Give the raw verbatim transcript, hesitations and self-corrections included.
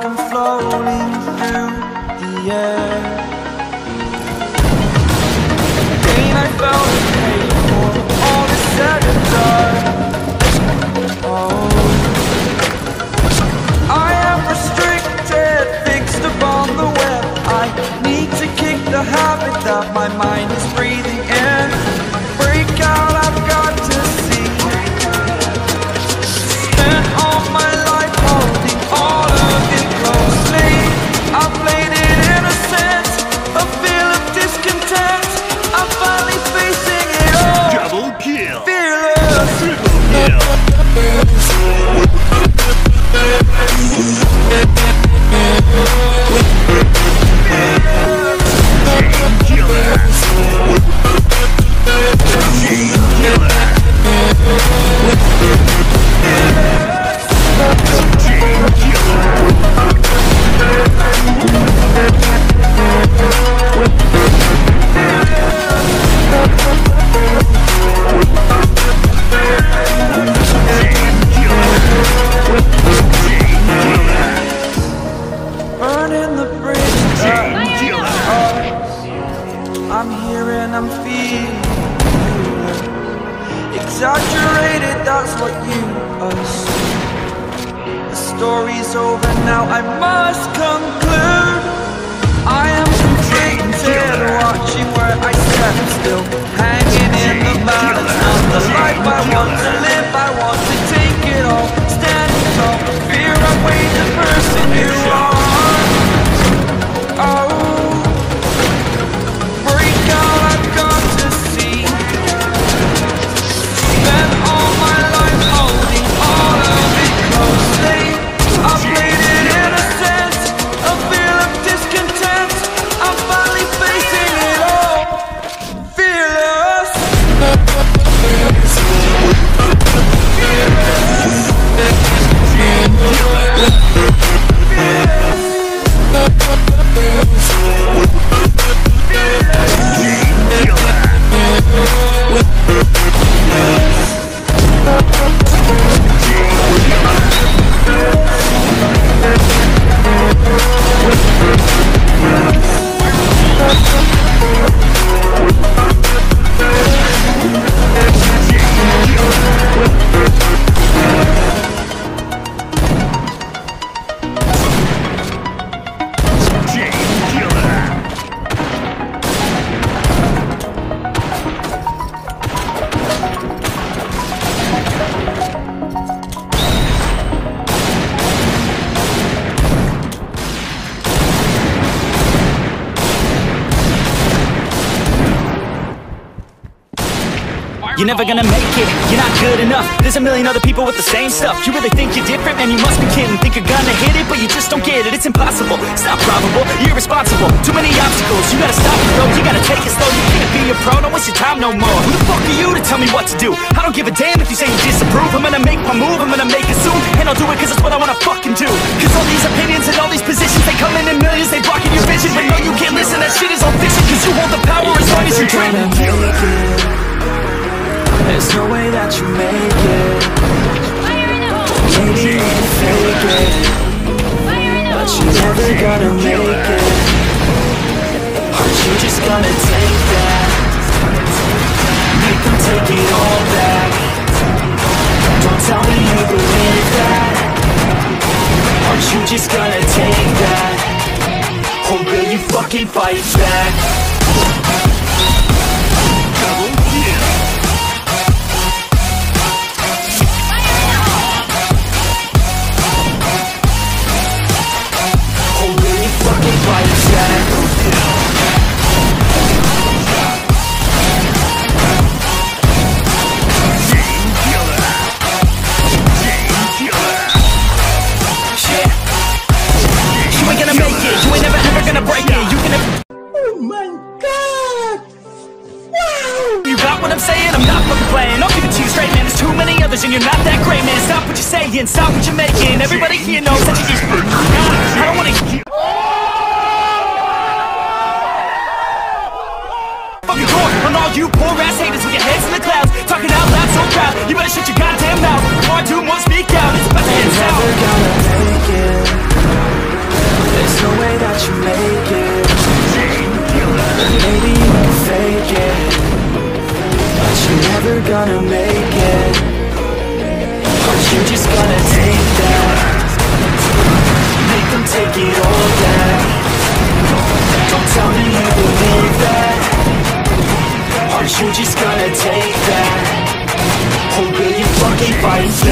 like I'm floating through the air. Pain I felt is paid for, all is said and done. Oh, I am restricted, fixed upon the web. I need to kick the habit that my mind is breathing in. Break out, I've got to see. Spent all my life holding all of it closely. I played it innocent, a feel of discontent. I'm finally facing it all. Double kill. Fearless. Triple kill. Burning the bridge that I'm here and I'm feeling exaggerated, that's what you assume. The story's over now, I must conclude. I am conflicted, watching where I step still, hanging in the balance. Not the life I want to live, I want to take it all. Standing tall, fear I weigh the person you are. Oh, break out, I've got to see. Spent all my life holding all of it closely. I played it innocent, a feel of discontent. I'm finally facing it all. Fearless. You're never gonna make it, you're not good enough. There's a million other people with the same stuff. You really think you're different? Man, you must be kidding. Think you're gonna hit it, but you just don't get it. It's impossible, it's not probable, you're irresponsible. Too many obstacles, you gotta stop it though. You gotta take it slow, you can't be a pro. Don't waste your time no more. Who the fuck are you to tell me what to do? I don't give a damn if you say you disapprove. I'm gonna make my move, I'm gonna make it soon. And I'll do it cause it's what I wanna fucking do. Cause all these opinions and all these positions, they come in in millions, they blocking your vision. But no, you can't listen, that shit is all fiction. Cause you hold the power as long as you dream. There's no way that you make it. Maybe you can fake it, but you're never gonna make it. Aren't you just gonna take that? Make them take it all back. Don't tell me you believe that. Aren't you just gonna take that? Or will you fucking fight back? Double kill. And you're not that great, man. Stop what you're saying, stop what you're making. Everybody here knows that you just I don't wanna fucking court on all you poor ass haters with your heads in the clouds, talking out loud so proud. You better shut your goddamn mouth. Before I do more, speak out. It's about to hit south. You're never gonna make it. no way that you make it. Maybe you can fake it, but you're never gonna make it. Aren't you just gonna take that? Make them take it all back. Don't tell me you believe that. Aren't you just gonna take that? Or will you fucking fight back?